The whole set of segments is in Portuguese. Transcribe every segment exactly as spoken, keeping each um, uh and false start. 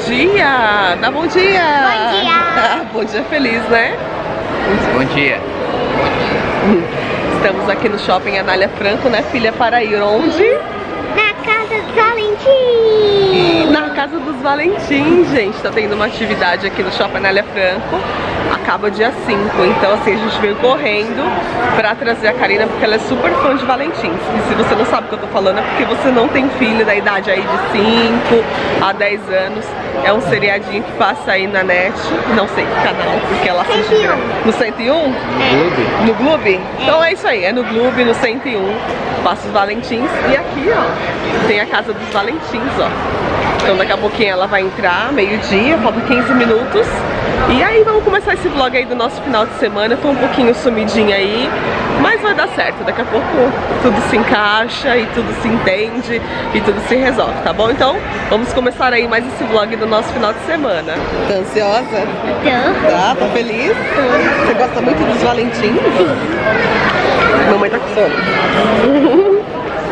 dia! Dá bom dia! Bom dia! Bom dia feliz, né? Bom dia! Estamos aqui no shopping Anália Franco, né, filha? Para ir onde? Na Casa dos Valentim! Na Casa dos Valentim, gente. Tá tendo uma atividade aqui no shopping Anália Franco. Acaba dia cinco, então assim, a gente veio correndo pra trazer a Karina, porque ela é super fã de Valentins. E se você não sabe o que eu tô falando, é porque você não tem filho da idade aí de cinco a dez anos. É um seriadinho que passa aí na net, não sei que canal, porque ela assiste cento e um. no cento e um? Clube? No Globo? Então é isso aí, é no Globo, no cento e um, passa os Valentins. E aqui, ó, tem a Casa dos Valentins, ó. Então daqui a pouquinho ela vai entrar, meio-dia, falta quinze minutos. E aí vamos começar esse vlog aí do nosso final de semana. Eu tô um pouquinho sumidinha aí, mas vai dar certo. Daqui a pouco tudo se encaixa e tudo se entende e tudo se resolve, tá bom? Então vamos começar aí mais esse vlog do nosso final de semana. Tá ansiosa? Tô. Tá? Tá feliz? Você gosta muito dos Valentins? Mamãe tá com fome.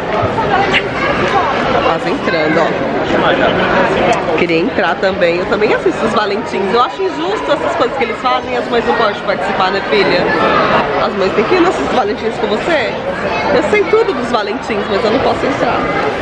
Quase entrando, ó. Queria entrar também. Eu também assisto os Valentins. Eu acho injusto essas coisas que eles fazem e as mães não podem participar, né, filha? As mães têm que ir nesses Valentins com você. Eu sei tudo dos Valentins, mas eu não posso entrar.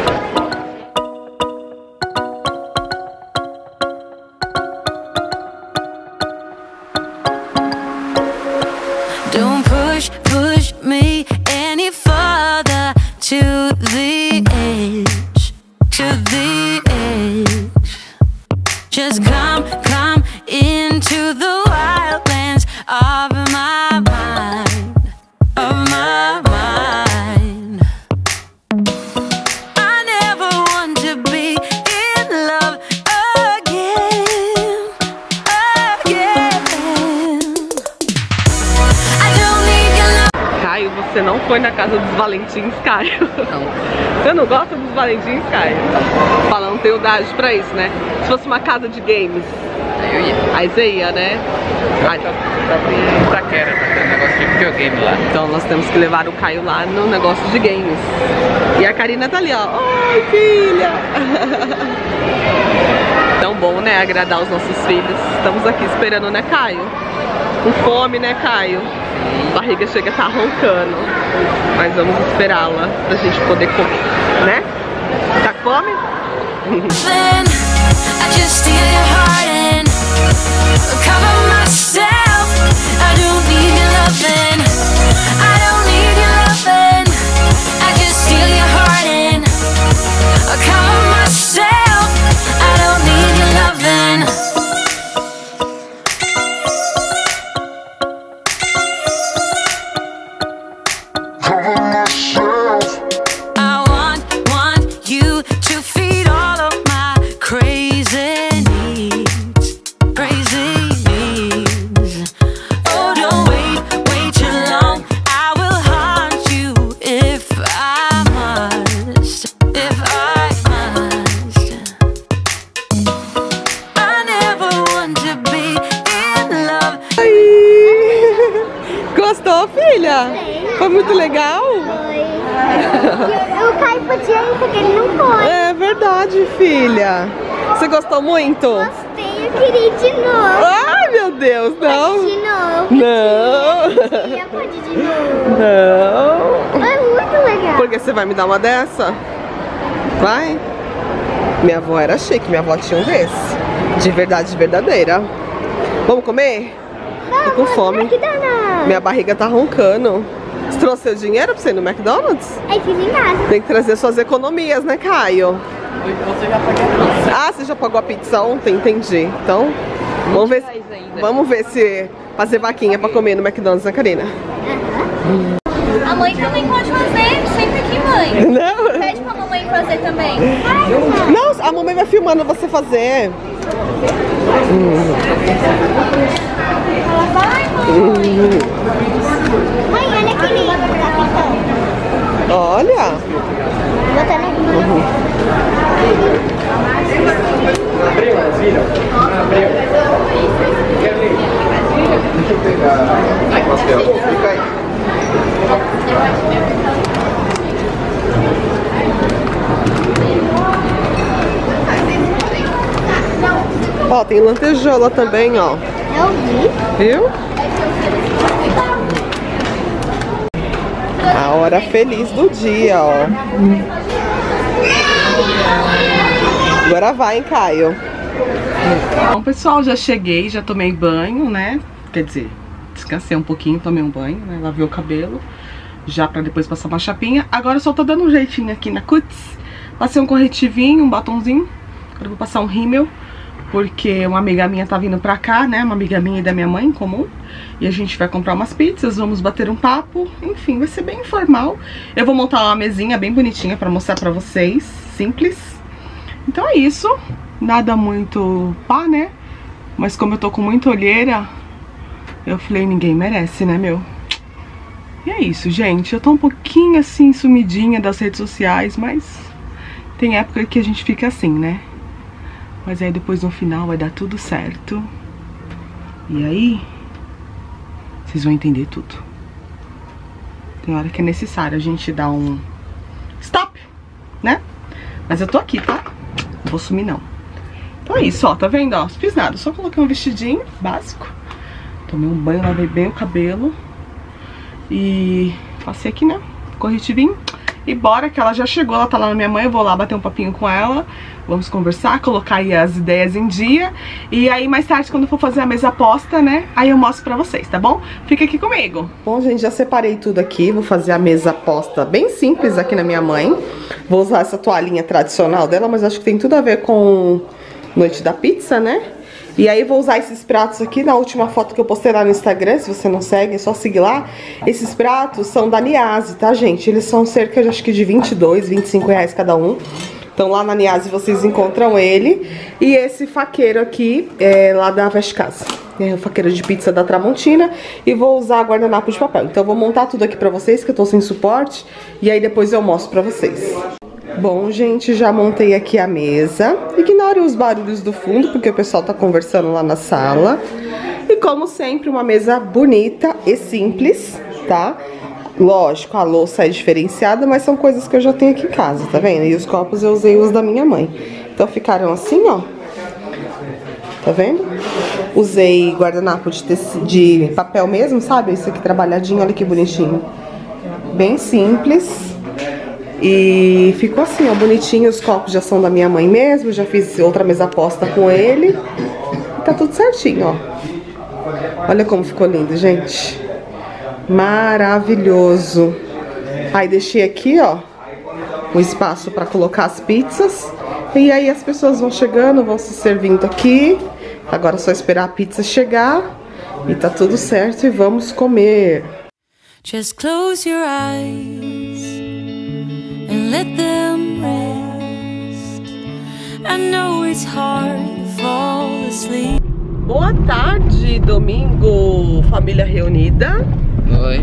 Don't push, push me any further to the edge, to the edge. Just come, come into the wildlands of my mind, of my mind. I never want to be in love again, again. I don't need your love. Caio, você não foi na Casa dos Valentins, Caio? Não. Você não gosta dos Valentins, Caio? Fala, não tem idade pra isso, né? Se fosse uma casa de games, Eu ia. aí você ia, né? Aí, Só em Itaquera, tá tendo negócio de videogame lá. então nós temos que levar o Caio lá no negócio de games. E a Karina tá ali, ó. Oi, filha! Tão bom, né? Agradar os nossos filhos. Estamos aqui esperando, né, Caio? Com fome, né, Caio? A barriga chega a tá roncando. Mas vamos esperá-la pra gente poder comer, né? Tá com fome? Then I just steal your heart and cover myself. I don't need your loving. I don't need your loving. I just steal your heart and cover myself. I don't need your loving. I want, want you to feed all of my crazy needs, crazy needs. Oh, don't wait, wait too long. I will haunt you if I must, if I must. I never want to be in love. Ai! Gostou, filha? Foi muito legal? Foi. O Caio podia ir, porque ele não foi. É verdade, filha. Você gostou muito? Gostei, eu queria ir de novo. Ai, meu Deus, não. Pode ir de novo. Não. Queria, pode ir de novo. Não. É muito legal. Porque você vai me dar uma dessa? Vai? Minha avó era chique, minha avó tinha um desse. De verdade verdadeira. Vamos comer? Tô com fome. McDonald's. Minha barriga tá roncando. Você trouxe seu dinheiro pra você ir no McDonald's? Aí fiz em casa. Tem que trazer suas economias, né, Caio? Você já pagou a pizza? Ah, você já pagou a pizza ontem? Entendi. Então, vamos ver, se, vamos ver se fazer vaquinha pra comer no McDonald's, né, Karina? A mãe também pode fazer, sempre aqui, mãe. Não? Pede pra mamãe fazer também. Não, a mamãe vai filmando você fazer. Ela vai, mãe. Mãe, olha que lindo. Tá Olha. botando aqui. Abriu, elas viram? Abriu. Deixa eu pegar. Ai, fica aí. Ó, tem lantejola também, ó. Eu vi. Viu? A hora feliz do dia, ó. Agora vai, hein, Caio? Bom, pessoal, já cheguei, já tomei banho, né? Quer dizer, descansei um pouquinho, tomei um banho, né? Lavei o cabelo, já pra depois passar uma chapinha. Agora eu só tô dando um jeitinho aqui na cutis. Passei um corretivinho, um batonzinho. Agora eu vou passar um rímel, porque uma amiga minha tá vindo pra cá, né? Uma amiga minha e da minha mãe em comum. E a gente vai comprar umas pizzas, vamos bater um papo. Enfim, vai ser bem informal. Eu vou montar uma mesinha bem bonitinha pra mostrar pra vocês. Simples. Então é isso. Nada muito pá, né? Mas como eu tô com muita olheira, eu falei, ninguém merece, né, meu? E é isso, gente. Eu tô um pouquinho assim, sumidinha das redes sociais, mas tem época que a gente fica assim, né? Mas aí depois no final vai dar tudo certo. E aí vocês vão entender tudo. Tem hora que é necessário a gente dar um stop, né? Mas eu tô aqui, tá? Não vou sumir não. Então é isso, ó, tá vendo, ó? Não fiz nada, só coloquei um vestidinho básico. Tomei um banho, lavei bem o cabelo. E passei aqui, né? Corretivinho. E bora, que ela já chegou, ela tá lá na minha mãe, eu vou lá bater um papinho com ela. Vamos conversar, colocar aí as ideias em dia. E aí mais tarde, quando for fazer a mesa posta, né, aí eu mostro pra vocês, tá bom? Fica aqui comigo. Bom, gente, já separei tudo aqui. Vou fazer a mesa posta bem simples aqui na minha mãe. Vou usar essa toalhinha tradicional dela, mas acho que tem tudo a ver com Noite da Pizza, né? E aí vou usar esses pratos aqui, na última foto que eu postei lá no Instagram, se você não segue, é só seguir lá. Esses pratos são da Niase, tá, gente? Eles são cerca, de, acho que de vinte e dois, vinte e cinco reais cada um. Então lá na Niase vocês encontram ele. E esse faqueiro aqui é lá da Veste Casa. É o faqueiro de pizza da Tramontina. E vou usar guardanapo de papel. Então eu vou montar tudo aqui pra vocês, que eu tô sem suporte. E aí depois eu mostro pra vocês. Bom, gente, já montei aqui a mesa. Ignorem os barulhos do fundo, porque o pessoal tá conversando lá na sala. E como sempre, uma mesa bonita e simples, tá? Lógico, a louça é diferenciada, mas são coisas que eu já tenho aqui em casa, tá vendo? E os copos eu usei os da minha mãe. Então ficaram assim, ó. Tá vendo? Usei guardanapo de, de papel mesmo, sabe? Isso aqui trabalhadinho, olha que bonitinho. Bem simples. E ficou assim, ó, bonitinho. Os copos já são da minha mãe mesmo. Já fiz outra mesa posta com ele. E tá tudo certinho, ó. Olha como ficou lindo, gente. Maravilhoso. Aí deixei aqui, ó, um espaço pra colocar as pizzas. E aí as pessoas vão chegando, vão se servindo aqui. Agora é só esperar a pizza chegar. E tá tudo certo e vamos comer. Just close your eyes and let them rest. I know it's hard to fall asleep. Boa tarde, domingo, família reunida. Oi.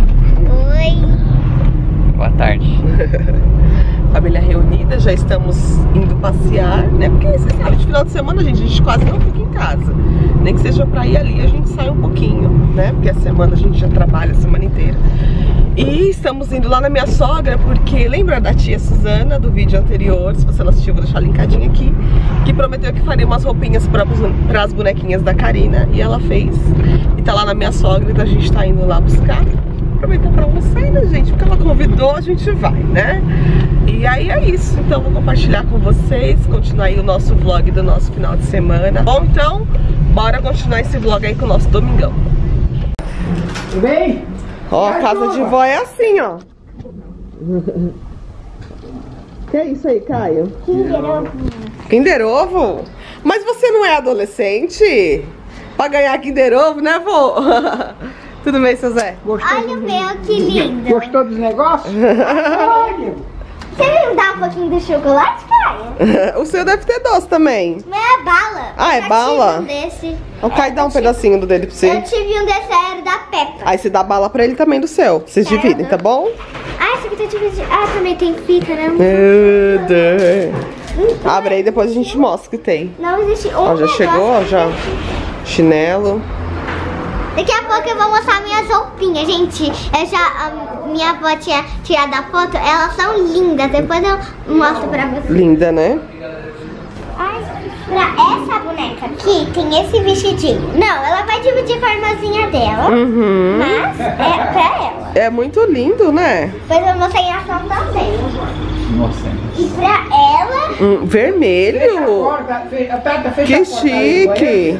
Oi. Boa tarde. Família reunida, já estamos indo passear, né? Porque vocês sabem, de final de semana, gente, a gente quase não fica em casa. Nem que seja pra ir ali, a gente sai um pouquinho, né? Porque a semana a gente já trabalha a semana inteira. E estamos indo lá na minha sogra, porque lembra da tia Suzana, do vídeo anterior? Se você não assistiu, vou deixar linkadinho aqui. Que prometeu que faria umas roupinhas para as bonequinhas da Karina. E ela fez. E tá lá na minha sogra, então a gente tá indo lá buscar. Aproveitar pra almoçar, né, gente? Porque ela convidou, a gente vai, né? E aí é isso. Então vou compartilhar com vocês, continuar aí o nosso vlog do nosso final de semana. Bom, então, bora continuar esse vlog aí com o nosso domingão. Vem! Ó, a casa de vó é assim, ó. Que é isso aí, Caio? Kinder Ovo. Kinder Ovo? Mas você não é adolescente? Pra ganhar Kinder Ovo, né, vô? Tudo bem, seu Zé? Olha o meu, que lindo. Gostou dos negócios? Você me dá um pouquinho do chocolate, Caio? O seu deve ter doce também. Não é bala. Ah, é Eu já bala? tive um desse. O Caio dá um pedacinho do dele pra você. Eu tive um desse, era da Peppa. Aí você dá bala pra ele também do seu. Vocês Tá. dividem, tá bom? Ah, esse aqui tá dividido. Ah, também tem fita, né? Meu Deus. Abre aí, depois a gente mostra o que tem. Não existe um Ó, já negócio chegou, ó, que já. tem. Chinelo. Daqui a pouco eu vou mostrar minhas roupinhas, gente. Eu já, a minha avó tinha tirado a foto, elas são lindas. Depois eu mostro pra vocês. Linda, né? Ai, pra essa boneca aqui tem esse vestidinho. Não, ela vai dividir com a irmãzinha dela, Uhum. mas é pra ela. É muito lindo, né? Depois eu vou sair a ação também. Nossa. E pra ela... Hum, vermelho. Que chique.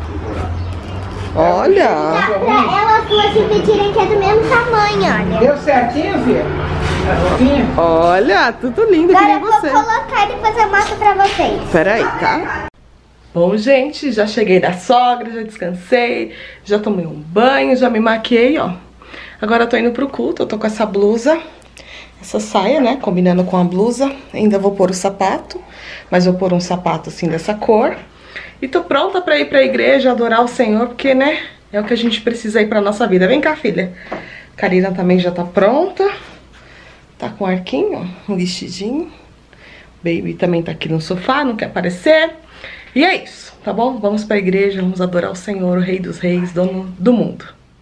Olha. Dá pra elas duas dividirem que é do mesmo tamanho, olha. Deu certinho, filha? Certinho? Olha, tudo lindo que Agora nem eu vou você. colocar e depois eu mostro pra vocês. Pera aí, tá? Bom, gente, já cheguei da sogra, já descansei, já tomei um banho, já me maquiei, ó. Agora eu tô indo pro culto, eu tô com essa blusa, essa saia, né, combinando com a blusa. Ainda vou pôr o sapato, mas vou pôr um sapato assim dessa cor. E tô pronta pra ir pra igreja, adorar o Senhor, porque, né, é o que a gente precisa aí pra nossa vida. Vem cá, filha. Karina também já tá pronta. Tá com arquinho, ó, um vestidinho. Baby também tá aqui no sofá, não quer aparecer. E é isso, tá bom? Vamos pra igreja, vamos adorar o Senhor, o Rei dos Reis, dono do mundo.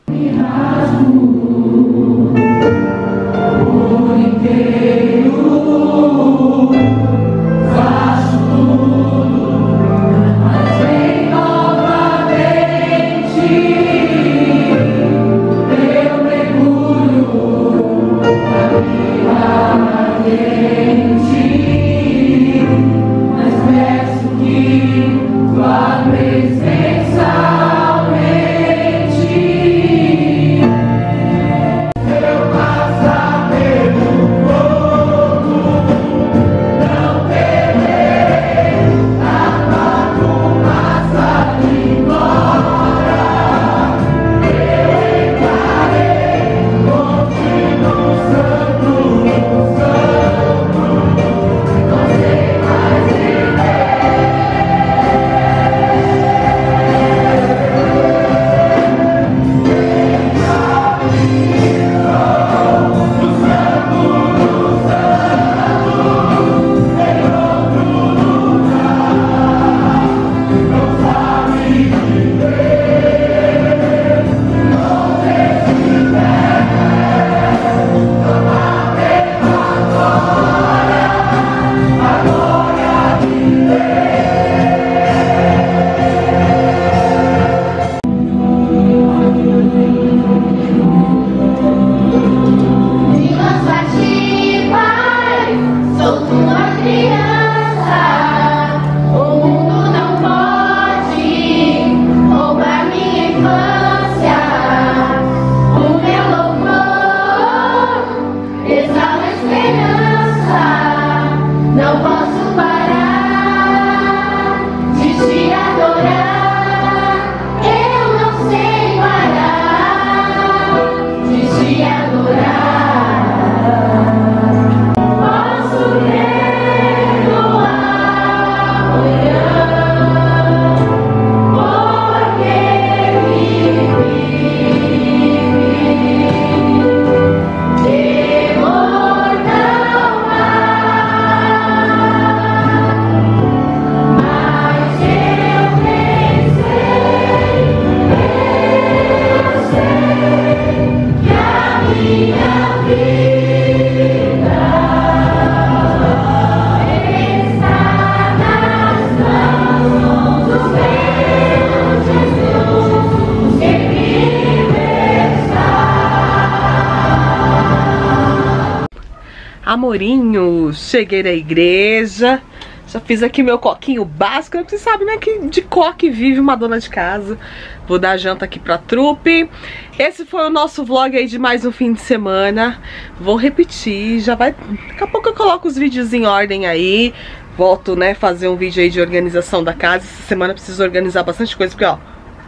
Amorinhos, cheguei na igreja, já fiz aqui meu coquinho básico. Você sabe, né, que de coque vive uma dona de casa. Vou dar janta aqui pra trupe. Esse foi o nosso vlog aí de mais um fim de semana. Vou repetir, já vai... Daqui a pouco eu coloco os vídeos em ordem aí. Volto, né, fazer um vídeo aí de organização da casa. Essa semana eu preciso organizar bastante coisa, porque, ó...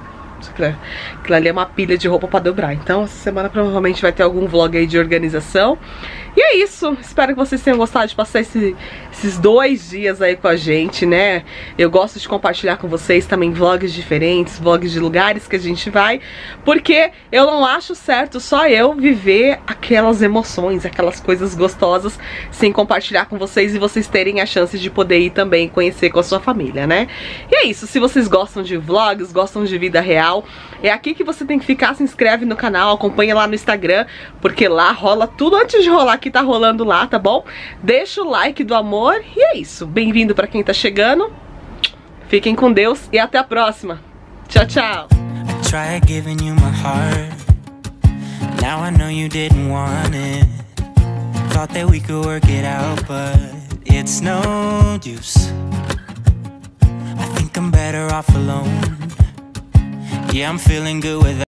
Aquilo ali é uma pilha de roupa pra dobrar. Então essa semana provavelmente vai ter algum vlog aí de organização. E é isso, espero que vocês tenham gostado de passar esse, esses dois dias aí com a gente, né? Eu gosto de compartilhar com vocês também vlogs diferentes, vlogs de lugares que a gente vai, porque eu não acho certo só eu viver aquelas emoções, aquelas coisas gostosas sem compartilhar com vocês e vocês terem a chance de poder ir também conhecer com a sua família, né? E é isso, se vocês gostam de vlogs, gostam de vida real, é aqui que você tem que ficar. Se inscreve no canal, acompanha lá no Instagram, porque lá rola tudo antes de rolar que tá rolando lá, tá bom? Deixa o like do amor e é isso. Bem-vindo pra quem tá chegando. Fiquem com Deus e até a próxima. Tchau, tchau. I tried giving you my heart. Now I know you didn't want it. Thought that we could work it out, but it's no use. I think I'm better off alone. Yeah, I'm feeling good without